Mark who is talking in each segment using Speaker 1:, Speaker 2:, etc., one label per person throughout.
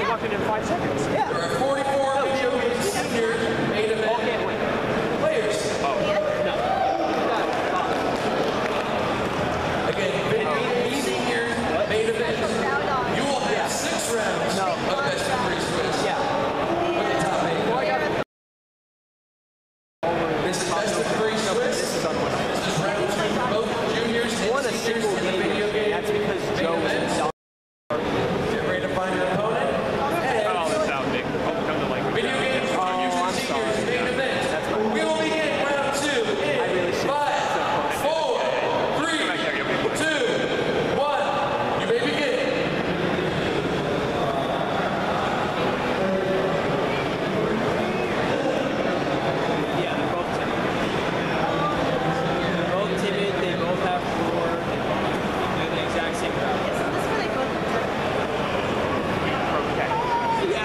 Speaker 1: walked in 5 seconds.
Speaker 2: Yeah. There are 44 video game senior main event players.
Speaker 1: Oh.
Speaker 2: No. Again, video senior main event. You will have 6 rounds of best of 3 Swiss.
Speaker 1: Yeah.
Speaker 2: With the top 8. This is best of 3 Swiss. This is round 2 for both juniors and seniors in the video game.
Speaker 1: That's because Joe was in
Speaker 2: Get ready to find your opponent.
Speaker 1: Oh, that's out big. Come to like
Speaker 2: Video games for juniors and seniors main event. We will begin round 2 in 5, 4, 3, 2, 1. You may begin.
Speaker 3: Yeah, they're both timid. They're both timid, they both have floor, they both do the exact same route.
Speaker 4: Isn't this where they go to
Speaker 3: Yeah.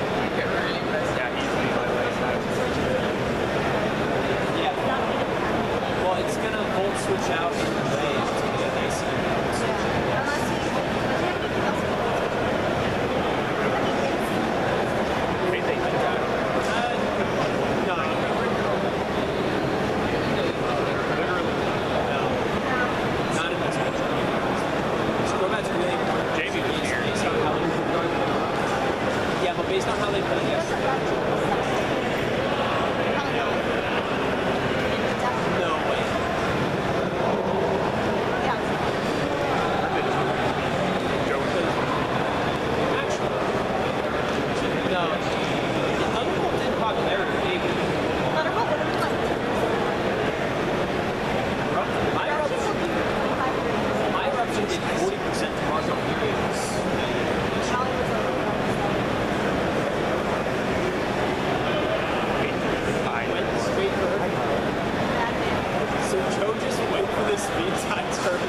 Speaker 3: Yeah. Well, it's gonna bolt switch out in ways to get a nice
Speaker 4: unless
Speaker 3: Not in this one. So go back to really important.
Speaker 1: Jamie was here.
Speaker 3: Based on how they yeah, but based on how they played yesterday. No way. Actually, no. Thunderbolt did popularity, maybe. My eruption did 40% to Marco So Joe just went for the speed side turn.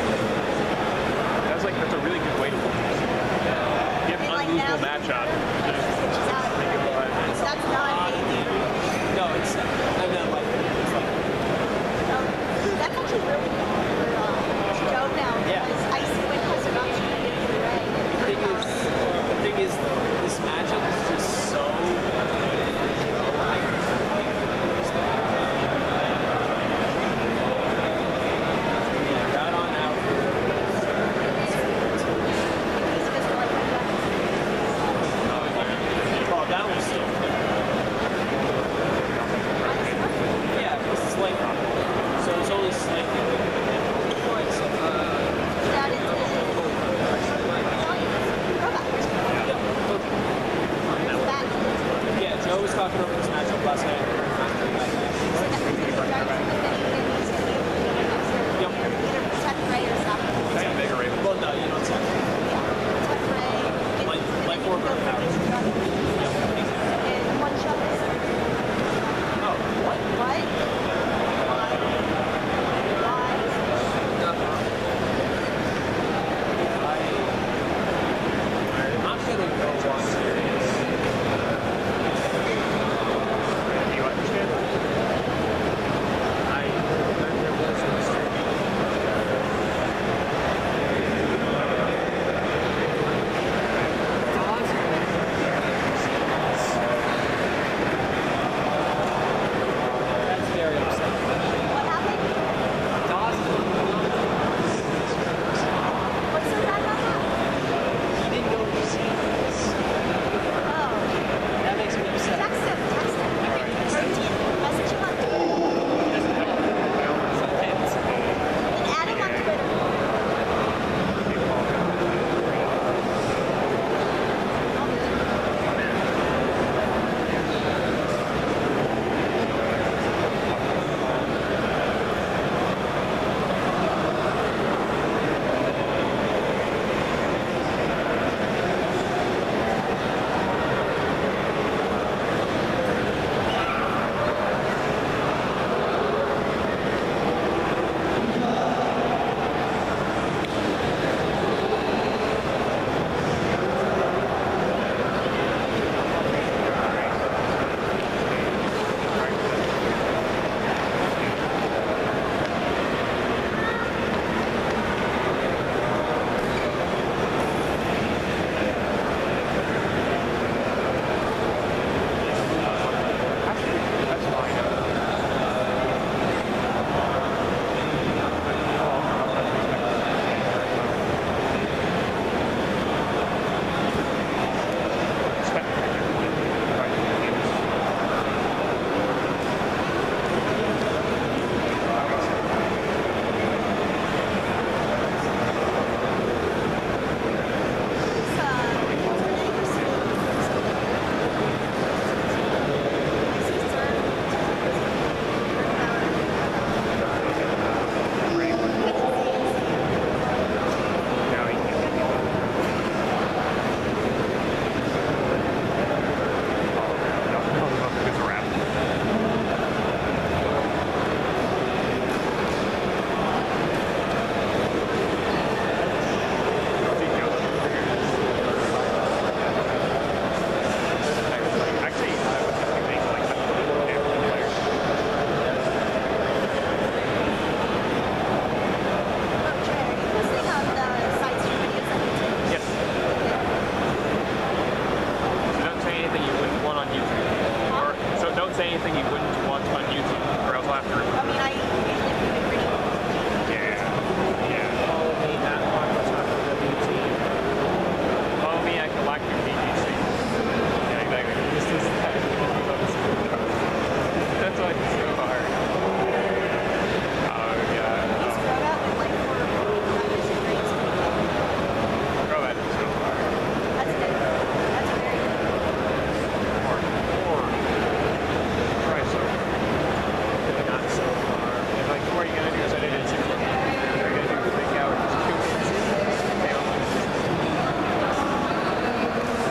Speaker 1: That's a really good way to look at it. You have an unlosable match on.
Speaker 4: that's not
Speaker 3: No, it's I meant like it's like
Speaker 4: that's actually really good for Joe now.
Speaker 3: Yeah.
Speaker 4: Because Icy Wind has about to get into the ring.
Speaker 3: the thing is though, this matchup is just so got on out. Oh, that was so good. Yeah, it's like so it's only slightly.
Speaker 4: That is
Speaker 3: Yeah, Joe was talking over this matchup last night. Yep.
Speaker 4: either protect Ray or stop him.
Speaker 3: Well, no, you don't say.
Speaker 4: Protect Ray.
Speaker 3: Like four burn powers.
Speaker 4: And one shot is.
Speaker 3: Oh, what?
Speaker 4: What?
Speaker 3: I'm gonna go on series.
Speaker 1: vacuum PVC. Yeah, exactly. This is that. That's why it's so hard. Oh, yeah.
Speaker 4: He's grown up in like 4 grades.
Speaker 1: Girl, that is so hard.
Speaker 4: That's good. That's very good.
Speaker 1: Or try so hard. Not so far. And like, what are you gonna do is edit it too. You're gonna do the big hour, just 2 minutes. Down.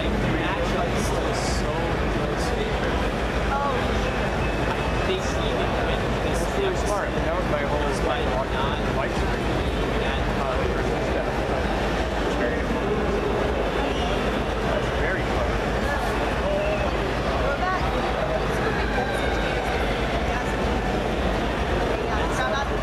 Speaker 3: like the matchup is still so close favorite.
Speaker 4: Oh,
Speaker 3: I think he can win this
Speaker 1: Really smart. That was my whole
Speaker 3: despite not
Speaker 1: life story.
Speaker 3: being that
Speaker 1: That's very clever.
Speaker 4: we're back. Yeah, shout out.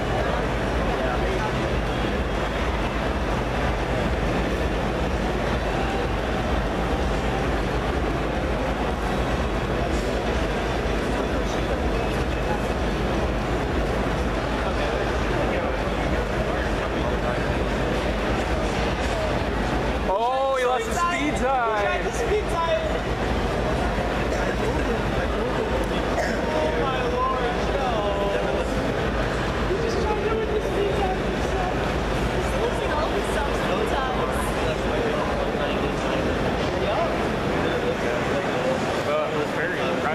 Speaker 1: Oh, he lost his speed time.
Speaker 3: the speed time. Oh my lord, no. You just tried to win the speed time himself.
Speaker 4: Losing all his subs sometimes.
Speaker 1: It was very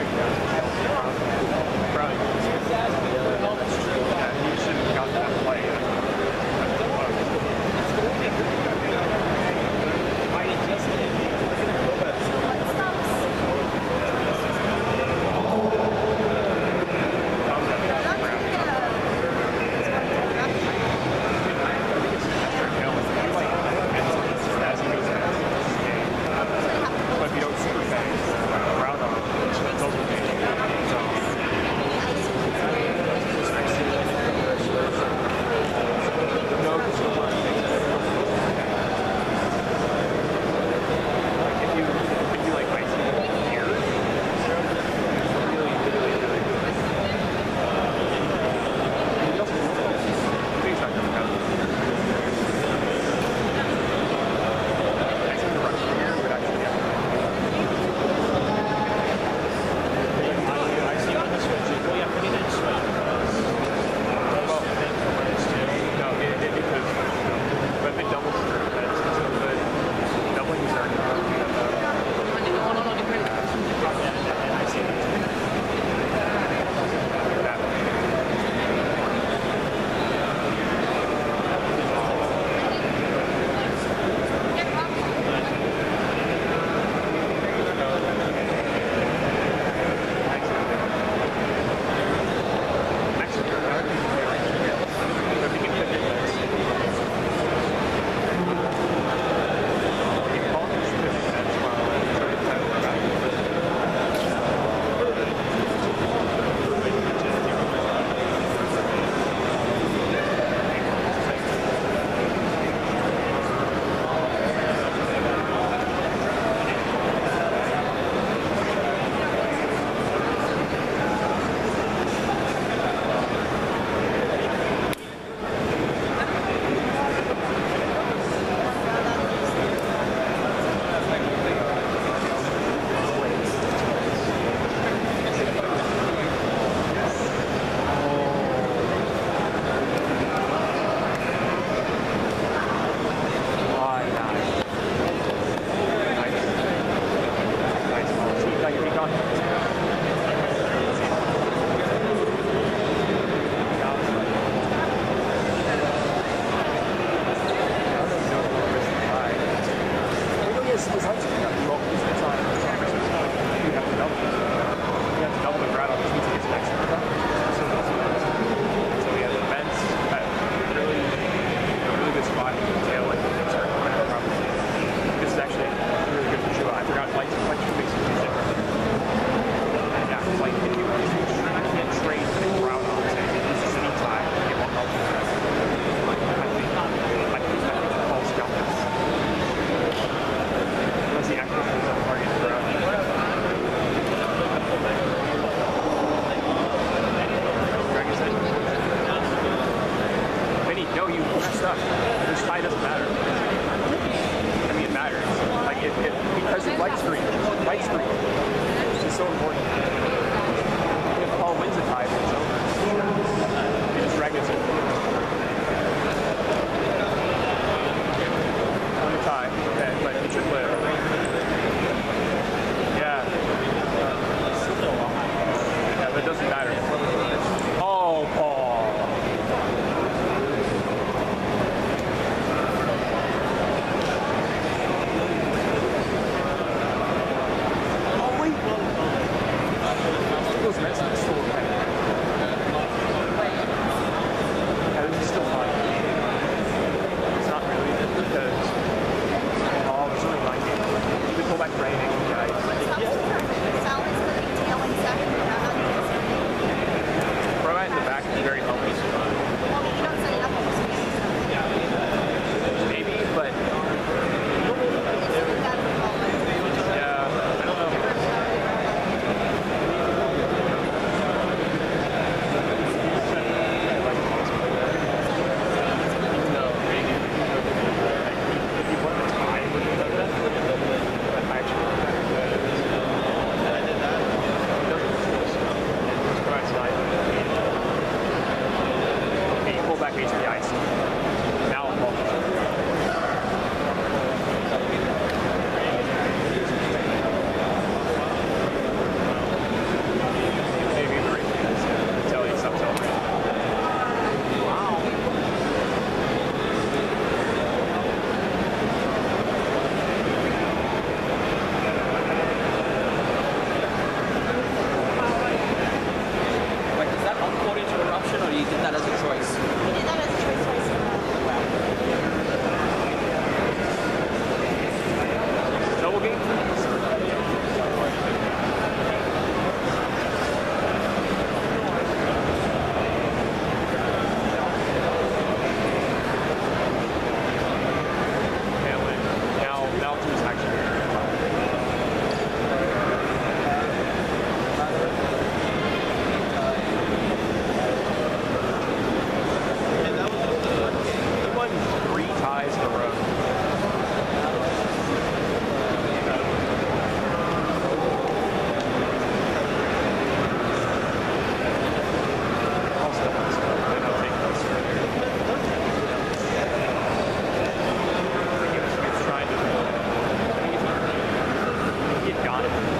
Speaker 1: probably. Yeah, he should have got that play. But if you don't super fast, round on, it's over. not.